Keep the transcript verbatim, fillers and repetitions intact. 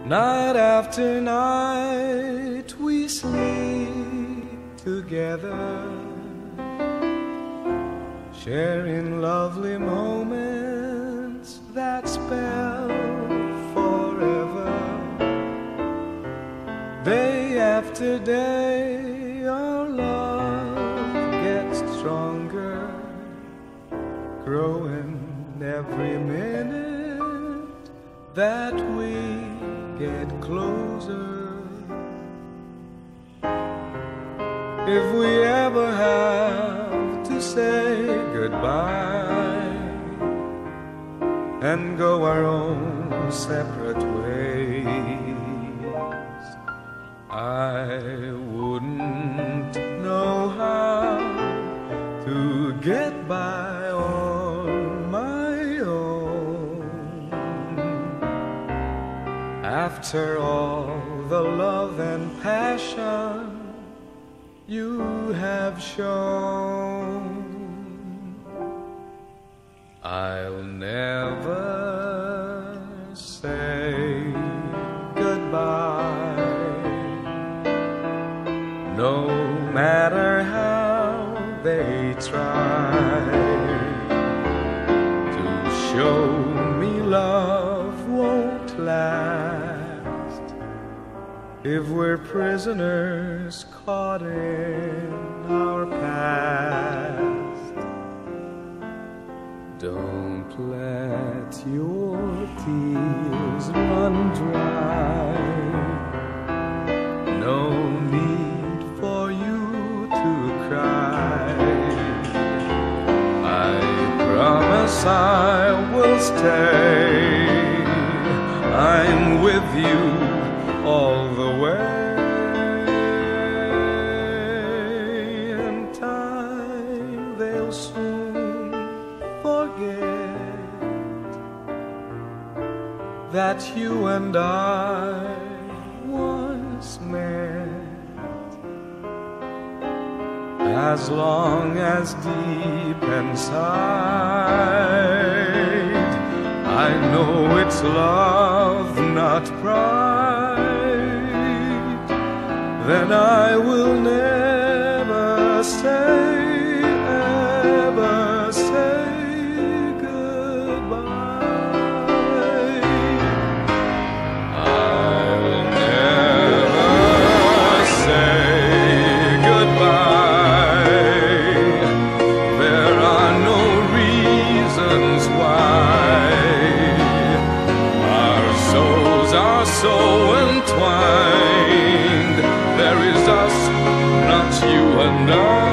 Night after night we sleep together, sharing lovely moments that spell forever. Day after day our love gets stronger, growing every minute that we get closer. If we ever have to say goodbye and go our own separate ways, I wouldn't know how to get by on my own. After all the love and passion you have shown, I'll never say goodbye, no matter how they try to show me love won't last if we're prisoners caught in our past. Don't let your tears run dry, no need for you to cry. I promise I will stay, I'm with you all the way. In time they'll soon forget that you and I once met. As long as deep inside I know it's love, not pride, then I will never say, ever say goodbye. I'll never say goodbye. There are no reasons why. Our souls are so entwined. There is us, not you and I.